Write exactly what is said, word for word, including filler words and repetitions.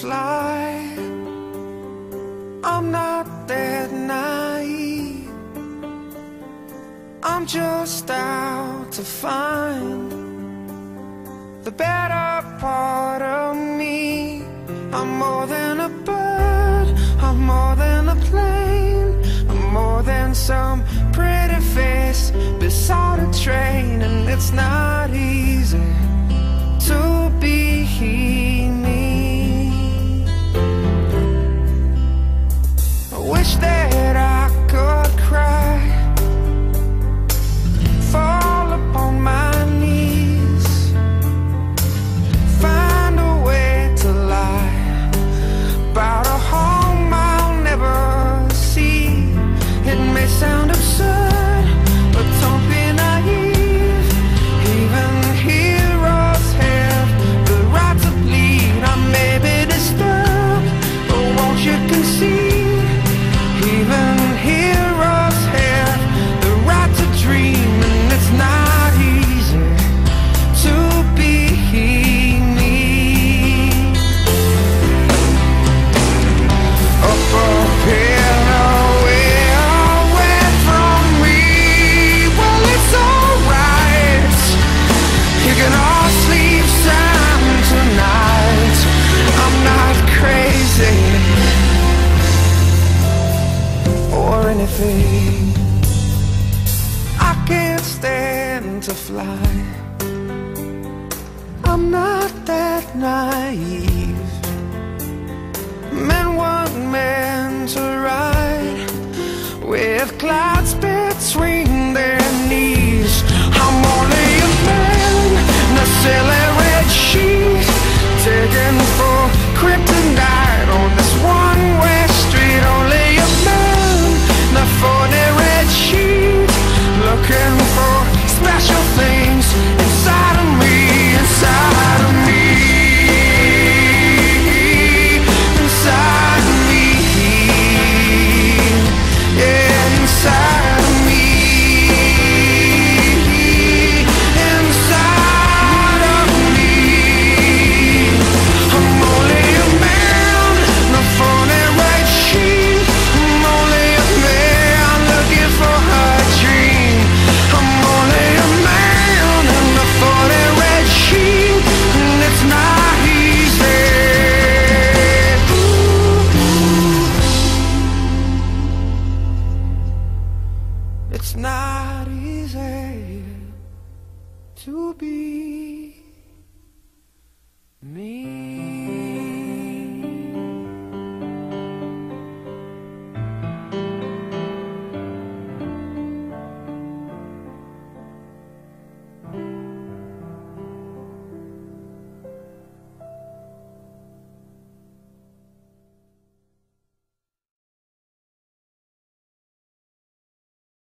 fly. I'm not that naive. I'm just out to find the better part of me. I'm more than a bird, I'm more than a plane, I'm more than some pretty face beside a train. And it's not easy to be me. I wish that I could cry, fall upon my knees, find a way to lie about a home I'll never see. It may sound absurd, but don't be naive. Even heroes have the right to bleed. I may be disturbed, but won't you concede? Even heroes have the right to dream. And it's not easy to be me. Up up here, away, away from me. Well, it's alright, you can all sleep sound tonight. I'm not crazy or anything. I can't stand to fly. I'm not that naive. Men weren't meant to ride with clouds between their knees. I'm only a man in a silly red sheet, taken for kryptonite on this one-way street. Only a man in a phony red sheet, looking for special things inside of me, inside of me, inside of me, yeah, inside of me, inside of me. I'm only a man in a phony red sheet. I'm only a man looking for a dream. I'm only a man in a phony red sheet, and it's not easy. It's not easy to be